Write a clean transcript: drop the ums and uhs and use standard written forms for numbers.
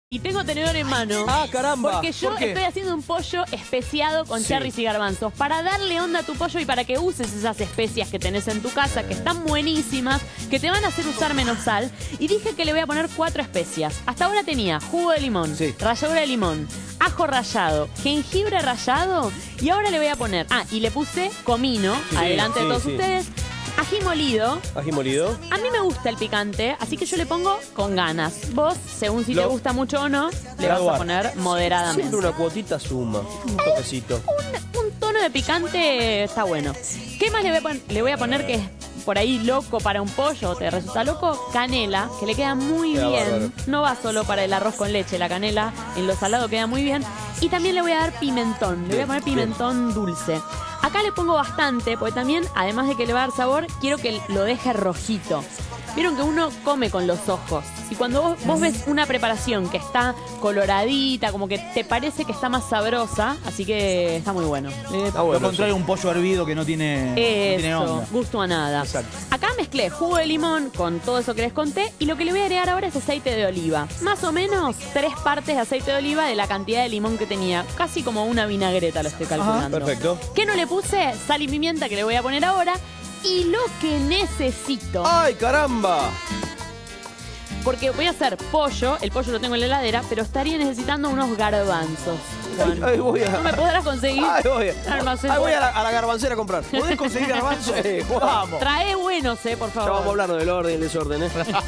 Y tengo tenedor en mano. ¡Ah, caramba! Porque yo estoy haciendo un pollo especiado con cherries y garbanzos. Para darle onda a tu pollo y para que uses esas especias que tenés en tu casa, que están buenísimas, que te van a hacer usar menos sal. Y dije que le voy a poner 4 especias. Hasta ahora tenía jugo de limón, ralladura de limón, ajo rallado, jengibre rallado. Y ahora le voy a poner... Ah, y le puse comino, adelante de todos ustedes. Ají molido. Ají molido. A mí me gusta el picante, así que yo le pongo con ganas. Vos, según si te gusta mucho o no, le vas a poner moderadamente. Siempre una cuotita suma, un toquecito. Un tono de picante está bueno. ¿Qué más le voy a poner que es por ahí loco para un pollo? ¿Te resulta loco? Canela, que le queda muy bien. Bárbaro. No va solo para el arroz con leche, la canela en lo salado queda muy bien. Y también le voy a dar pimentón, le voy a poner pimentón dulce. Acá le pongo bastante, porque también, además de que le va a dar sabor, quiero que lo deje rojito. Vieron que uno come con los ojos. Y cuando vos ves una preparación que está coloradita, como que te parece que está más sabrosa, así que está muy bueno. Lo contrario, un pollo hervido que no tiene onda. Gusto a nada. Exacto. Acá mezclé jugo de limón con todo eso que les conté y lo que le voy a agregar ahora es aceite de oliva. Más o menos 3 partes de aceite de oliva de la cantidad de limón que tenía. Casi como una vinagreta lo estoy calculando. Perfecto. ¿Qué no le puse? Sal y pimienta que le voy a poner ahora. Y lo que necesito... ¡Ay, caramba! Porque voy a hacer pollo, el pollo lo tengo en la heladera, pero estaría necesitando unos garbanzos. Ahí voy a... ¿No me podrás conseguir? Ahí voy a la garbancera a comprar. ¿Podés conseguir garbanzos? Vamos. Trae buenos, por favor. Ya vamos a hablar del orden y el desorden,